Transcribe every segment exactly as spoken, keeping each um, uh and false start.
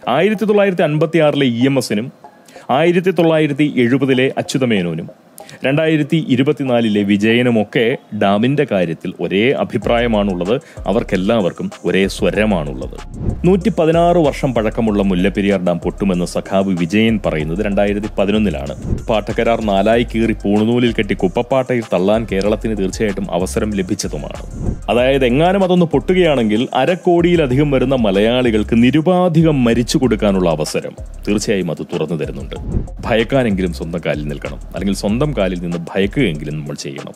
ആയിരത്തി തൊള്ളായിരത്തി അൻപത്തി ആറിലെ ഇ എം എസിനും ആയിരത്തി തൊള്ളായിരത്തി എഴുപതിലെ അച്യുതമേനോനും രണ്ടായിരത്തി ഇരുപത്തിനാലിലെ വിജയനുമൊക്കെ ഡാമിന്റെ കാര്യത്തിൽ ഒരേ അഭിപ്രായമാണുള്ളത്. അവർക്കെല്ലാവർക്കും ഒരേ സ്വരമാണുള്ളത്. നൂറ്റി പതിനാറ് വർഷം പഴക്കമുള്ള മുല്ലപ്പെരിയാർ ഡാം പൊട്ടുമെന്ന് സഖാവ് വിജയൻ പറയുന്നത് രണ്ടായിരത്തി പതിനൊന്നിലാണ്. പാട്ടക്കരാർ നാലായി കീറി പൂണുനൂലിൽ കെട്ടി കുപ്പപ്പാട്ടയിൽ തള്ളാൻ കേരളത്തിന് തീർച്ചയായിട്ടും അവസരം ലഭിച്ചതുമാണ്. അതായത് എങ്ങാനും അതൊന്ന് പൊട്ടുകയാണെങ്കിൽ അരക്കോടിയിലധികം വരുന്ന മലയാളികൾക്ക് നിരുപാധികം മരിച്ചു കൊടുക്കാനുള്ള അവസരം തീർച്ചയായും അത് തുറന്നു തരുന്നുണ്ട്. ഭയക്കാനെങ്കിലും സ്വന്തം കാലിൽ നിൽക്കണം, അല്ലെങ്കിൽ സ്വന്തം കാലിൽ നിന്ന് ഭയക്കുകയെങ്കിലും നമ്മൾ ചെയ്യണം.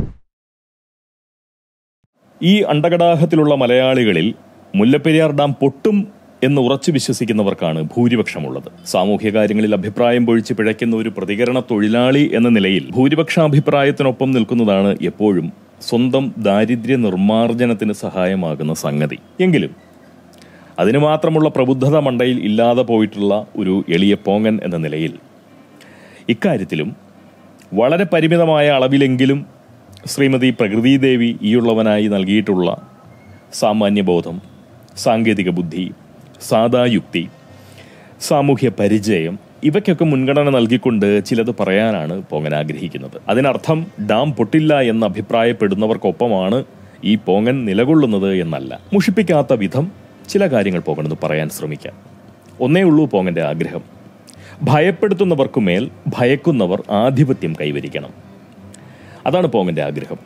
ഈ അണ്ടകടാഹത്തിലുള്ള മലയാളികളിൽ മുല്ലപ്പെരിയാർ ഡാം പൊട്ടും എന്ന് ഉറച്ചു വിശ്വസിക്കുന്നവർക്കാണ് ഭൂരിപക്ഷമുള്ളത്. സാമൂഹ്യ കാര്യങ്ങളിൽ അഭിപ്രായം പൊഴിച്ച് പിഴയ്ക്കുന്ന ഒരു പ്രതികരണ തൊഴിലാളി എന്ന നിലയിൽ ഭൂരിപക്ഷാഭിപ്രായത്തിനൊപ്പം നിൽക്കുന്നതാണ് എപ്പോഴും സ്വന്തം ദാരിദ്ര്യ നിർമ്മാർജ്ജനത്തിന് സഹായമാകുന്ന സംഗതി. എങ്കിലും അതിന് മാത്രമുള്ള പ്രബുദ്ധത മണ്ടയിൽ ഇല്ലാതെ പോയിട്ടുള്ള ഒരു എളിയ പോങ്ങൻ എന്ന നിലയിൽ ഇക്കാര്യത്തിലും വളരെ പരിമിതമായ അളവിലെങ്കിലും ശ്രീമതി പ്രകൃതിദേവി ഈയുള്ളവനായി നൽകിയിട്ടുള്ള സാമാന്യബോധം, സാങ്കേതിക ബുദ്ധി, സാദായുക്തി, സാമൂഹ്യ പരിചയം ഇവയ്ക്കൊക്കെ മുൻഗണന നൽകിക്കൊണ്ട് ചിലത് പറയാനാണ് പോങ്ങൻ ആഗ്രഹിക്കുന്നത്. അതിനർത്ഥം ഡാം പൊട്ടില്ല എന്ന് അഭിപ്രായപ്പെടുന്നവർക്കൊപ്പമാണ് ഈ പോങ്ങൻ നിലകൊള്ളുന്നത് എന്നല്ല. മുഷിപ്പിക്കാത്ത വിധം ചില കാര്യങ്ങൾ പോകണമെന്ന് പറയാൻ ശ്രമിക്കാം. ഒന്നേ ഉള്ളൂ പോങ്ങന്റെ ആഗ്രഹം: ഭയപ്പെടുത്തുന്നവർക്കുമേൽ ഭയക്കുന്നവർ ആധിപത്യം കൈവരിക്കണം. അതാണ് പോങ്ങന്റെ ആഗ്രഹം.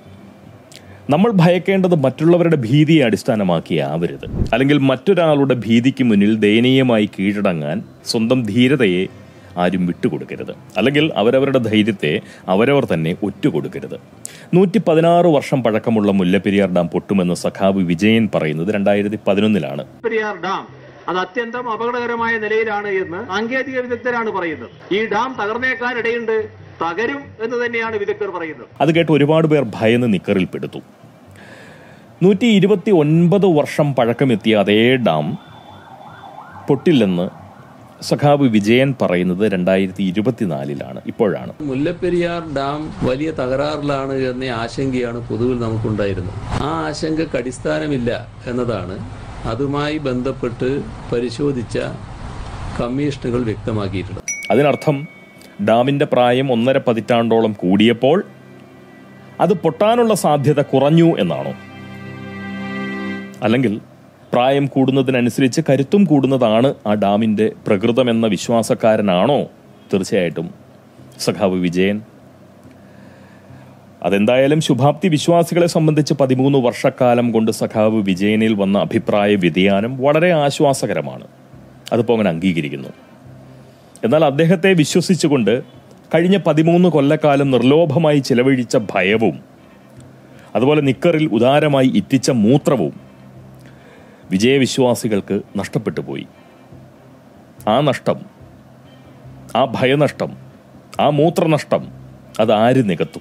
നമ്മൾ ഭയക്കേണ്ടത് മറ്റുള്ളവരുടെ ഭീതിയെ അടിസ്ഥാനമാക്കിയാവരുത്. അല്ലെങ്കിൽ മറ്റൊരാളുടെ ഭീതിക്ക് മുന്നിൽ ദയനീയമായി കീഴടങ്ങാൻ സ്വന്തം ധീരതയെ ആരും വിട്ടുകൊടുക്കരുത്. അല്ലെങ്കിൽ അവരവരുടെ ധൈര്യത്തെ അവരവർ തന്നെ ഒറ്റുകൊടുക്കരുത്. നൂറ്റി പതിനാറ് വർഷം പഴക്കമുള്ള മുല്ലപ്പെരിയാർ ഡാം പൊട്ടുമെന്ന് സഖാവ് വിജയൻ പറയുന്നത് രണ്ടായിരത്തി പതിനൊന്നിലാണ്. പെരിയാർ ഡാം അത് അത്യന്തം അപകടകരമായ നിലയിലാണ് എന്ന് സാങ്കേതിക വിദഗ്ധരാണ് പറയുന്നത്. ഈ ഡാം തകർന്നേക്കാൻ ഇടയുണ്ട്, തകരും എന്ന് തന്നെയാണ് വിദഗ്ധർ പറയുന്നത്. അത് കേട്ട് ഒരുപാട് പേർ ഭയന്ന് നിക്കറിൽ പെടുത്തു. നൂറ്റി ഇരുപത്തി ഒൻപത് വർഷം പഴക്കമെത്തിയ അതേ ഡാം പൊട്ടില്ലെന്ന് സഖാവ് വിജയൻ പറയുന്നത് രണ്ടായിരത്തി ഇരുപത്തിനാലിലാണ്, ഇപ്പോഴാണ്. മുല്ലപ്പെരിയാർ ഡാം വലിയ തകരാറിലാണ് എന്ന ആശങ്കയാണ് പൊതുവിൽ നമുക്കുണ്ടായിരുന്നത്. ആ ആശങ്കക്ക് അടിസ്ഥാനമില്ല എന്നതാണ് അതുമായി ബന്ധപ്പെട്ട് പരിശോധിച്ച കമ്മീഷനുകൾ വ്യക്തമാക്കിയിട്ടുള്ളത്. അതിനർത്ഥം ഡാമിന്റെ പ്രായം ഒന്നര പതിറ്റാണ്ടോളം കൂടിയപ്പോൾ അത് പൊട്ടാനുള്ള സാധ്യത കുറഞ്ഞു എന്നാണോ? അല്ലെങ്കിൽ പ്രായം കൂടുന്നതിനനുസരിച്ച് കരുത്തും കൂടുന്നതാണ് ആ ഡാമിന്റെ പ്രകൃതമെന്ന വിശ്വാസക്കാരനാണോ തീർച്ചയായിട്ടും സഖാവ് വിജയൻ? അതെന്തായാലും ശുഭാപ്തി വിശ്വാസികളെ സംബന്ധിച്ച് പതിമൂന്ന് വർഷക്കാലം കൊണ്ട് സഖാവ് വിജയനിൽ വന്ന അഭിപ്രായ വ്യതിയാനം വളരെ ആശ്വാസകരമാണ്. അതിപ്പോൾ അങ്ങനെ അംഗീകരിക്കുന്നു. എന്നാൽ അദ്ദേഹത്തെ വിശ്വസിച്ചുകൊണ്ട് കഴിഞ്ഞ പതിമൂന്ന് കൊല്ലക്കാലം നിർലോഭമായി ചിലവഴിച്ച ഭയവും അതുപോലെ നിക്കറിൽ ഉദാരമായി ഇറ്റിച്ച മൂത്രവും വിജയവിശ്വാസികൾക്ക് നഷ്ടപ്പെട്ടു പോയി. ആ നഷ്ടം, ആ ഭയനഷ്ടം, ആ മൂത്രനഷ്ടം അതാര് നികത്തും?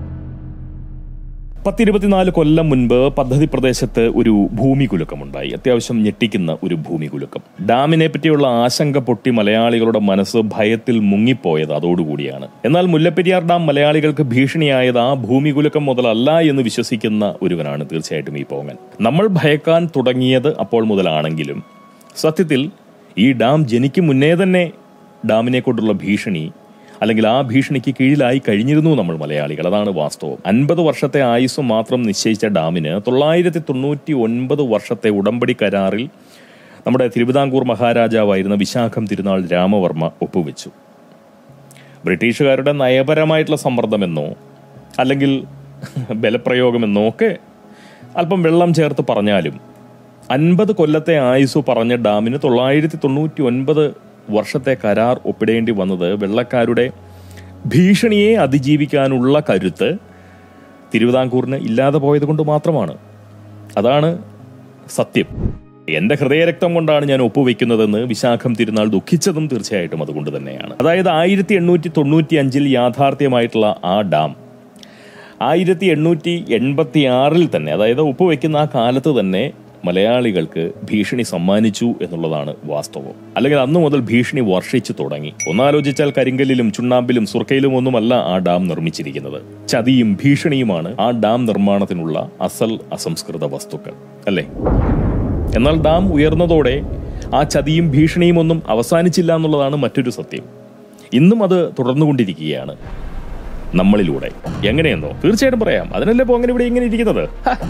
പത്തിരുപത്തിനാല് കൊല്ലം മുൻപ് പദ്ധതി പ്രദേശത്ത് ഒരു ഭൂമി കുലുക്കമുണ്ടായി. അത്യാവശ്യം ഞെട്ടിക്കുന്ന ഒരു ഭൂമി കുലുക്കം. ഡാമിനെ പറ്റിയുള്ള ആശങ്ക പൊട്ടി മലയാളികളുടെ മനസ്സ് ഭയത്തിൽ മുങ്ങിപ്പോയത് അതോടുകൂടിയാണ്. എന്നാൽ മുല്ലപ്പെരിയാർ ഡാം മലയാളികൾക്ക് ഭീഷണിയായത് ആ ഭൂമി കുലുക്കം മുതലല്ല എന്ന് വിശ്വസിക്കുന്ന ഒരുവനാണ് തീർച്ചയായിട്ടും ഈ പോങ്ങൻ. നമ്മൾ ഭയക്കാൻ തുടങ്ങിയത് അപ്പോൾ മുതലാണെങ്കിലും സത്യത്തിൽ ഈ ഡാം ജനിക്കും മുന്നേ തന്നെ ഡാമിനെ കൊണ്ടുള്ള ഭീഷണി അല്ലെങ്കിൽ ആ ഭീഷണിക്ക് കീഴിലായി കഴിഞ്ഞിരുന്നു നമ്മൾ മലയാളികൾ. അതാണ് വാസ്തവം. അൻപത് വർഷത്തെ ആയുസ് മാത്രം നിശ്ചയിച്ച ഡാമിന് തൊള്ളായിരത്തി തൊണ്ണൂറ്റി ഒൻപത് വർഷത്തെ ഉടമ്പടി കരാറിൽ നമ്മുടെ തിരുവിതാംകൂർ മഹാരാജാവായിരുന്ന വിശാഖം തിരുനാൾ രാമവർമ്മ ഒപ്പുവെച്ചു. ബ്രിട്ടീഷുകാരുടെ നയപരമായിട്ടുള്ള സമ്മർദ്ദമെന്നോ അല്ലെങ്കിൽ ബലപ്രയോഗമെന്നോ ഒക്കെ അല്പം വെള്ളം ചേർത്ത് പറഞ്ഞാലും അൻപത് കൊല്ലത്തെ ആയുസ് പറഞ്ഞ ഡാമിന് തൊള്ളായിരത്തി തൊണ്ണൂറ്റി ഒൻപത് വർഷത്തെ കരാർ ഒപ്പിടേണ്ടി വന്നത് വെള്ളക്കാരുടെ ഭീഷണിയെ അതിജീവിക്കാനുള്ള കരുത്ത് തിരുവിതാംകൂറിന് ഇല്ലാതെ പോയത് കൊണ്ട് മാത്രമാണ്. അതാണ് സത്യം. എന്റെ ഹൃദയരക്തം കൊണ്ടാണ് ഞാൻ ഒപ്പുവെക്കുന്നതെന്ന് വിശാഖം തിരുനാൾ ദുഃഖിച്ചതും തീർച്ചയായിട്ടും അതുകൊണ്ട് തന്നെയാണ്. അതായത് ആയിരത്തി എണ്ണൂറ്റി തൊണ്ണൂറ്റി അഞ്ചിൽ യാഥാർത്ഥ്യമായിട്ടുള്ള ആ ഡാം ആയിരത്തി എണ്ണൂറ്റി എൺപത്തി ആറിൽ തന്നെ, അതായത് ഒപ്പുവെക്കുന്ന ആ കാലത്ത് തന്നെ മലയാളികൾക്ക് ഭീഷണി സമ്മാനിച്ചു എന്നുള്ളതാണ് വാസ്തവം. അല്ലെങ്കിൽ അന്നു മുതൽ ഭീഷണി വർഷിച്ചു തുടങ്ങി. ഒന്നാലോചിച്ചാൽ കരിങ്കല്ലിലും ചുണ്ണാമ്പിലും സുർക്കയിലും ഒന്നുമല്ല ആ ഡാം നിർമ്മിച്ചിരിക്കുന്നത്. ചതിയും ഭീഷണിയുമാണ് ആ ഡാം നിർമ്മാണത്തിനുള്ള അസൽ അസംസ്കൃത വസ്തുക്കൾ, അല്ലേ? എന്നാൽ ഡാം ഉയർന്നതോടെ ആ ചതിയും ഭീഷണിയും ഒന്നും അവസാനിച്ചില്ല എന്നുള്ളതാണ് മറ്റൊരു സത്യം. ഇന്നും അത് തുടർന്നുകൊണ്ടിരിക്കുകയാണ് നമ്മളിലൂടെ. എങ്ങനെയെന്നോ തീർച്ചയായിട്ടും പറയാം. അതിനല്ലേ ഇപ്പോൾ അങ്ങനെ ഇവിടെ ഇങ്ങനെ ഇരിക്കുന്നത്.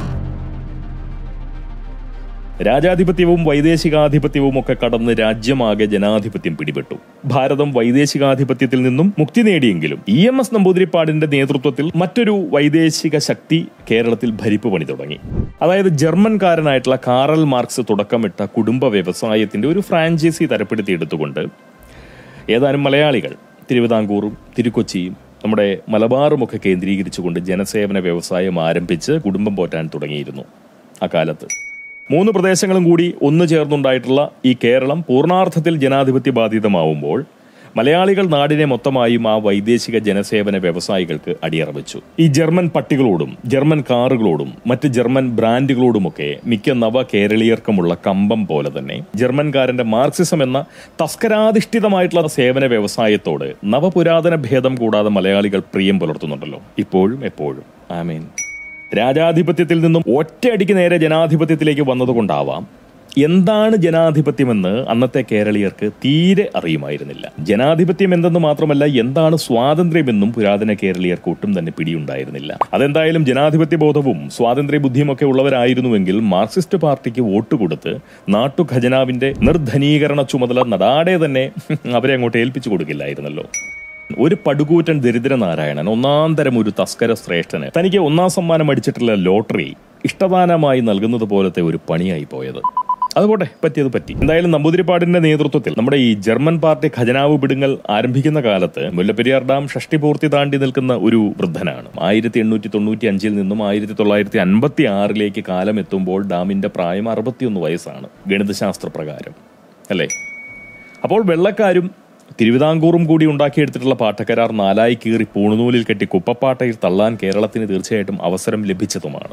രാജാധിപത്യവും വൈദേശികാധിപത്യവും ഒക്കെ കടന്ന് രാജ്യമാകെ ജനാധിപത്യം പിടിപെട്ടു. ഭാരതം വൈദേശികാധിപത്യത്തിൽ നിന്നും മുക്തി നേടിയെങ്കിലും ഇ എം എസ് നമ്പൂതിരിപ്പാടിന്റെ നേതൃത്വത്തിൽ മറ്റൊരു വൈദേശിക ശക്തി കേരളത്തിൽ ഭരിപ്പ് പണി തുടങ്ങി. അതായത് ജർമ്മൻകാരനായിട്ടുള്ള കാറൽ മാർക്സ് തുടക്കമിട്ട കുടുംബ വ്യവസായത്തിന്റെ ഒരു ഫ്രാഞ്ചൈസി തരപ്പെടുത്തി എടുത്തുകൊണ്ട് ഏതാനും മലയാളികൾ തിരുവിതാംകൂറും തിരുക്കൊച്ചിയും നമ്മുടെ മലബാറുമൊക്കെ കേന്ദ്രീകരിച്ചുകൊണ്ട് ജനസേവന വ്യവസായം ആരംഭിച്ച് കുടുംബം പോറ്റാൻ തുടങ്ങിയിരുന്നു. അക്കാലത്ത് മൂന്ന് പ്രദേശങ്ങളും കൂടി ഒന്നു ചേർന്നുണ്ടായിട്ടുള്ള ഈ കേരളം പൂർണ്ണാർത്ഥത്തിൽ ജനാധിപത്യ ബാധിതമാവുമ്പോൾ മലയാളികൾ നാടിനെ മൊത്തമായും ആ വൈദേശിക ജനസേവന വ്യവസായികൾക്ക് അടിയറവച്ചു. ഈ ജർമ്മൻ പട്ടികളോടും ജർമ്മൻ കാറുകളോടും മറ്റ് ജർമ്മൻ ബ്രാൻഡുകളോടുമൊക്കെ മിക്ക നവ കേരളീയർക്കുമുള്ള കമ്പം പോലെ തന്നെ ജർമ്മൻകാരന്റെ മാർക്സിസം എന്ന തസ്കരാധിഷ്ഠിതമായിട്ടുള്ള സേവന വ്യവസായത്തോട് നവപുരാതന ഭേദം കൂടാതെ മലയാളികൾ പ്രിയം പുലർത്തുന്നുണ്ടല്ലോ, ഇപ്പോഴും എപ്പോഴും. ആമേൻ. രാജാധിപത്യത്തിൽ നിന്നും ഒറ്റയടിക്ക് നേരെ ജനാധിപത്യത്തിലേക്ക് വന്നതുകൊണ്ടാവാം എന്താണ് ജനാധിപത്യമെന്ന് അന്നത്തെ കേരളീയർക്ക് തീരെ അറിയുമായിരുന്നില്ല. ജനാധിപത്യം എന്തെന്ന് മാത്രമല്ല, എന്താണ് സ്വാതന്ത്ര്യമെന്നും പുരാതന കേരളീയർക്ക് ഒട്ടും തന്നെ പിടിയുണ്ടായിരുന്നില്ല. അതെന്തായാലും ജനാധിപത്യ ബോധവും സ്വാതന്ത്ര്യ ബുദ്ധിയുമൊക്കെ ഉള്ളവരായിരുന്നുവെങ്കിൽ മാർക്സിസ്റ്റ് പാർട്ടിക്ക് വോട്ട് കൊടുത്ത് നാട്ടു ഖജനാവിന്റെ നിർധനീകരണ ചുമതല നടാടെ തന്നെ അവരെ അങ്ങോട്ട് ഏൽപ്പിച്ചു കൊടുക്കില്ലായിരുന്നല്ലോ. ഒരു പടുകൂറ്റൻ ദരിദ്രനാരായണൻ, ഒന്നാം തരം ഒരു തസ്കര ശ്രേഷ്ഠന് തനിക്ക് ഒന്നാം സമ്മാനം അടിച്ചിട്ടുള്ള ലോട്ടറി ഇഷ്ടദാനമായി നൽകുന്നത് പോലത്തെ ഒരു പണിയായി പോയത്. അതുപോട്ടെ, പറ്റിയത് പറ്റി. എന്തായാലും നമ്പൂതിരിപ്പാടിന്റെ നേതൃത്വത്തിൽ നമ്മുടെ ഈ ജർമ്മൻ പാർട്ടി ഖജനാവ് പിടുങ്ങൽ ആരംഭിക്കുന്ന കാലത്ത് മുല്ലപ്പെരിയാർ ഡാം ഷഷ്ടിപൂർത്തി താണ്ടി നിൽക്കുന്ന ഒരു വൃദ്ധനാണ്. ആയിരത്തി എണ്ണൂറ്റി തൊണ്ണൂറ്റി അഞ്ചിൽ നിന്നും ആയിരത്തി തൊള്ളായിരത്തി അൻപത്തി ആറിലേക്ക് കാലം എത്തുമ്പോൾ ഡാമിന്റെ പ്രായം അറുപത്തിയൊന്ന് വയസ്സാണ് ഗണിതശാസ്ത്ര പ്രകാരം, അല്ലേ? അപ്പോൾ വെള്ളക്കാരും തിരുവിതാംകൂറും കൂടി ഉണ്ടാക്കിയെടുത്തിട്ടുള്ള പാട്ടക്കരാർ നാലായി കീറി പൂണുനൂലിൽ കെട്ടി കുപ്പപ്പാട്ടയിൽ തള്ളാൻ കേരളത്തിന് തീർച്ചയായിട്ടും അവസരം ലഭിച്ചതുമാണ്.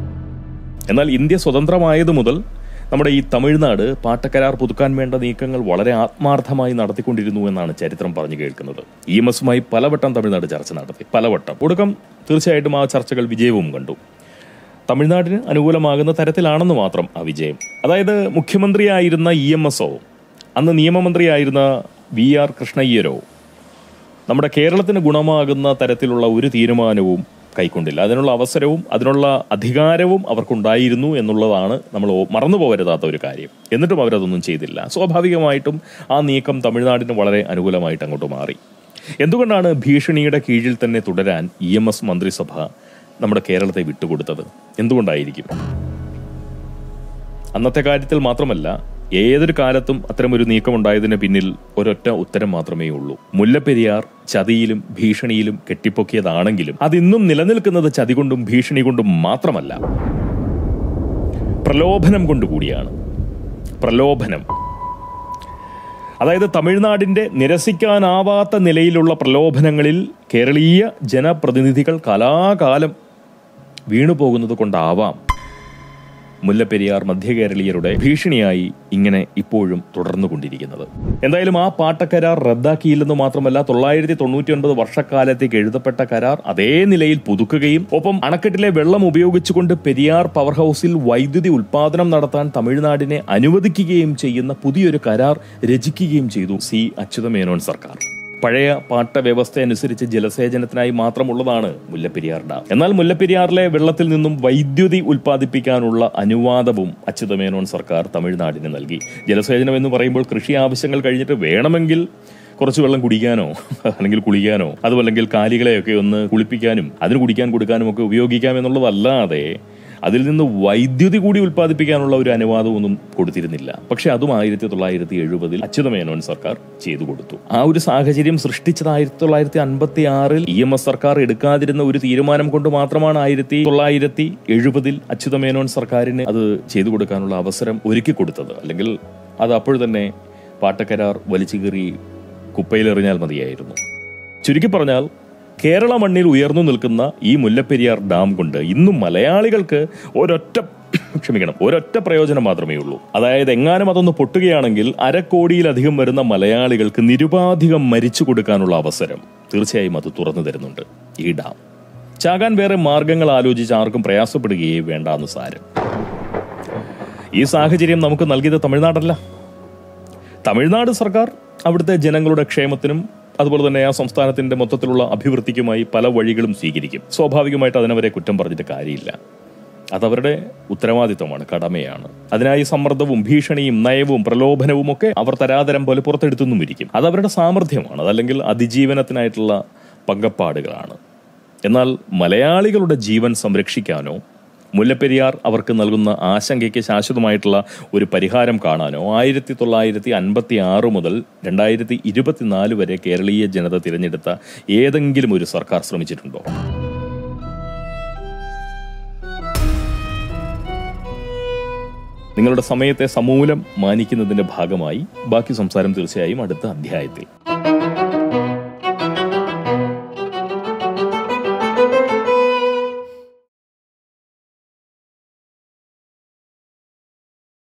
എന്നാൽ ഇന്ത്യ സ്വതന്ത്രമായതു മുതൽ നമ്മുടെ ഈ തമിഴ്നാട് പാട്ടക്കരാർ പുതുക്കാൻ വേണ്ട നീക്കങ്ങൾ വളരെ ആത്മാർത്ഥമായി നടത്തിക്കൊണ്ടിരുന്നു എന്നാണ് ചരിത്രം പറഞ്ഞു കേൾക്കുന്നത്. ഇ എം എസുമായി പലവട്ടം തമിഴ്നാട് ചർച്ച നടത്തി, പലവട്ടം. ഒടുക്കം തീർച്ചയായിട്ടും ആ ചർച്ചകൾ വിജയവും കണ്ടു. തമിഴ്നാടിന് അനുകൂലമാകുന്ന തരത്തിലാണെന്ന് മാത്രം ആ വിജയം. അതായത് മുഖ്യമന്ത്രിയായിരുന്ന ഇ എം എസോ അന്ന് നിയമമന്ത്രിയായിരുന്ന വി ആർ കൃഷ്ണയ്യരോ നമ്മുടെ കേരളത്തിന് ഗുണമാകുന്ന തരത്തിലുള്ള ഒരു തീരുമാനവും കൈക്കൊണ്ടില്ല. അതിനുള്ള അവസരവും അതിനുള്ള അധികാരവും അവർക്കുണ്ടായിരുന്നു എന്നുള്ളതാണ് നമ്മൾ മറന്നുപോകരുതാത്ത ഒരു കാര്യം. എന്നിട്ടും അവരതൊന്നും ചെയ്തില്ല. സ്വാഭാവികമായിട്ടും ആ നീക്കം തമിഴ്നാടിന് വളരെ അനുകൂലമായിട്ട് അങ്ങോട്ട് മാറി. എന്തുകൊണ്ടാണ് ഭീഷണിയുടെ കീഴിൽ തന്നെ തുടരാൻ ഇ എം എസ് മന്ത്രിസഭ നമ്മുടെ കേരളത്തെ വിട്ടുകൊടുത്തത്? എന്തുകൊണ്ടായിരിക്കും? അന്നത്തെ കാര്യത്തിൽ മാത്രമല്ല, ഏതൊരു കാലത്തും അത്തരമൊരു നീക്കമുണ്ടായതിന് പിന്നിൽ ഒരൊറ്റ ഉത്തരം മാത്രമേ ഉള്ളൂ. മുല്ലപ്പെരിയാർ ചതിയിലും ഭീഷണിയിലും കെട്ടിപ്പൊക്കിയതാണെങ്കിലും അതിന്നും നിലനിൽക്കുന്നത് ചതി കൊണ്ടും ഭീഷണി കൊണ്ടും മാത്രമല്ല, പ്രലോഭനം കൊണ്ടുകൂടിയാണ്. പ്രലോഭനം, അതായത് തമിഴ്നാടിന്റെ നിരസിക്കാനാവാത്ത നിലയിലുള്ള പ്രലോഭനങ്ങളിൽ കേരളീയ ജനപ്രതിനിധികൾ കലാകാലം വീണുപോകുന്നത് കൊണ്ടാവാം മുല്ലപ്പെരിയാർ മധ്യകേരളീയരുടെ ഭീഷണിയായി ഇങ്ങനെ ഇപ്പോഴും തുടർന്നുകൊണ്ടിരിക്കുന്നത്. എന്തായാലും ആ പാട്ടക്കരാർ റദ്ദാക്കിയില്ലെന്ന് മാത്രമല്ല, തൊള്ളായിരത്തി തൊണ്ണൂറ്റി ഒൻപത് വർഷക്കാലത്തേക്ക് എഴുതപ്പെട്ട കരാർ അതേ നിലയിൽ പുതുക്കുകയും ഒപ്പം അണക്കെട്ടിലെ വെള്ളം ഉപയോഗിച്ചുകൊണ്ട് പെരിയാർ പവർ ഹൌസിൽ വൈദ്യുതി ഉൽപാദനം നടത്താൻ തമിഴ്നാടിനെ അനുവദിക്കുകയും ചെയ്യുന്ന പുതിയൊരു കരാർ രചിക്കുകയും ചെയ്തു സി അച്യുതമേനോൻ സർക്കാർ. പഴയ പാട്ട വ്യവസ്ഥ അനുസരിച്ച് ജലസേചനത്തിനായി മാത്രമുള്ളതാണ് മുല്ലപ്പെരിയാർ ഡാം. എന്നാൽ മുല്ലപ്പെരിയാറിലെ വെള്ളത്തിൽ നിന്നും വൈദ്യുതി ഉൽപ്പാദിപ്പിക്കാനുള്ള അനുവാദവും അച്യുതമേനോൻ സർക്കാർ തമിഴ്നാടിന് നൽകി. ജലസേചനം എന്ന് പറയുമ്പോൾ കൃഷി ആവശ്യങ്ങൾ കഴിഞ്ഞിട്ട് വേണമെങ്കിൽ കുറച്ച് വെള്ളം കുടിക്കാനോ അല്ലെങ്കിൽ കുളിക്കാനോ അതുമല്ലെങ്കിൽ കാലികളെയൊക്കെ ഒന്ന് കുളിപ്പിക്കാനും അതിന് കുടിക്കാൻ കൊടുക്കാനും ഒക്കെ ഉപയോഗിക്കാം എന്നുള്ളതല്ലാതെ അതിൽ നിന്ന് വൈദ്യുതി കൂടി ഉൽപ്പാദിപ്പിക്കാനുള്ള ഒരു അനുവാദമൊന്നും കൊടുത്തിരുന്നില്ല. പക്ഷെ അതും ആയിരത്തി തൊള്ളായിരത്തി എഴുപതിൽ അച്യുതമേനോൻ സർക്കാർ ചെയ്തു കൊടുത്തു. ആ ഒരു സാഹചര്യം സൃഷ്ടിച്ചത് ആയിരത്തി തൊള്ളായിരത്തി അൻപത്തി ആറിൽ ഇ എം എസ് സർക്കാർ എടുക്കാതിരുന്ന ഒരു തീരുമാനം കൊണ്ട് മാത്രമാണ് ആയിരത്തി തൊള്ളായിരത്തി എഴുപതിൽ അച്യുതമേനോൻ സർക്കാരിന് അത് ചെയ്തു കൊടുക്കാനുള്ള അവസരം ഒരുക്കി കൊടുത്തത്. അല്ലെങ്കിൽ അത് അപ്പോൾ തന്നെ പാട്ടക്കരാർ വലിച്ചു കീറി കുപ്പയിലെറിഞ്ഞാൽ മതിയായിരുന്നു. ചുരുക്കി പറഞ്ഞാൽ, കേരള മണ്ണിൽ ഉയർന്നു നിൽക്കുന്ന ഈ മുല്ലപ്പെരിയാർ ഡാം കൊണ്ട് ഇന്നും മലയാളികൾക്ക് ഒരൊറ്റ ക്ഷമിക്കണം ഒരൊറ്റ പ്രയോജനം മാത്രമേ ഉള്ളൂ. അതായത് എങ്ങാനും അതൊന്ന് പൊട്ടുകയാണെങ്കിൽ അരക്കോടിയിലധികം വരുന്ന മലയാളികൾക്ക് നിരുപാധികം മരിച്ചു കൊടുക്കാനുള്ള അവസരം തീർച്ചയായും അത് തുറന്നു തരുന്നുണ്ട് ഈ ഡാം. ചാകാൻ വേറെ മാർഗങ്ങൾ ആലോചിച്ച് ആർക്കും പ്രയാസപ്പെടുകയേ വേണ്ടാന്ന് സാരം. ഈ സാഹചര്യം നമുക്ക് നൽകിയത് തമിഴ്നാടല്ല, തമിഴ്നാട് സർക്കാർ അവിടുത്തെ ജനങ്ങളുടെ ക്ഷേമത്തിനും അതുപോലെ തന്നെ ആ സംസ്ഥാനത്തിന്റെ മൊത്തത്തിലുള്ള അഭിവൃദ്ധിക്കുമായി പല വഴികളും സ്വീകരിക്കും. സ്വാഭാവികമായിട്ട് അതിനവരെ കുറ്റം പറഞ്ഞിട്ട് കാര്യമില്ല. അതവരുടെ ഉത്തരവാദിത്വമാണ്, കടമയാണ്. അതിനായി സമ്മർദ്ദവും ഭീഷണിയും നയവും പ്രലോഭനവും ഒക്കെ അവർ തരാതരം പോലെ പുറത്തെടുത്തുനിന്നും ഇരിക്കും. അതവരുടെ സാമർഥ്യമാണ്, അതല്ലെങ്കിൽ അതിജീവനത്തിനായിട്ടുള്ള പങ്കപ്പാടുകളാണ്. എന്നാൽ മലയാളികളുടെ ജീവൻ സംരക്ഷിക്കാനോ മുല്ലപ്പെരിയാർ അവർക്ക് നൽകുന്ന ആശങ്കയ്ക്ക് ശാശ്വതമായിട്ടുള്ള ഒരു പരിഹാരം കാണാനോ ആയിരത്തി തൊള്ളായിരത്തി അൻപത്തി ആറ് മുതൽ രണ്ടായിരത്തി ഇരുപത്തിനാല് വരെ കേരളീയ ജനത തിരഞ്ഞെടുത്ത ഏതെങ്കിലും ഒരു സർക്കാർ ശ്രമിച്ചിട്ടുണ്ടോ? നിങ്ങളുടെ സമയത്തെ സമൂലം മാനിക്കുന്നതിന്റെ ഭാഗമായി ബാക്കി സംസാരം തീർച്ചയായും അടുത്ത അധ്യായത്തിൽ.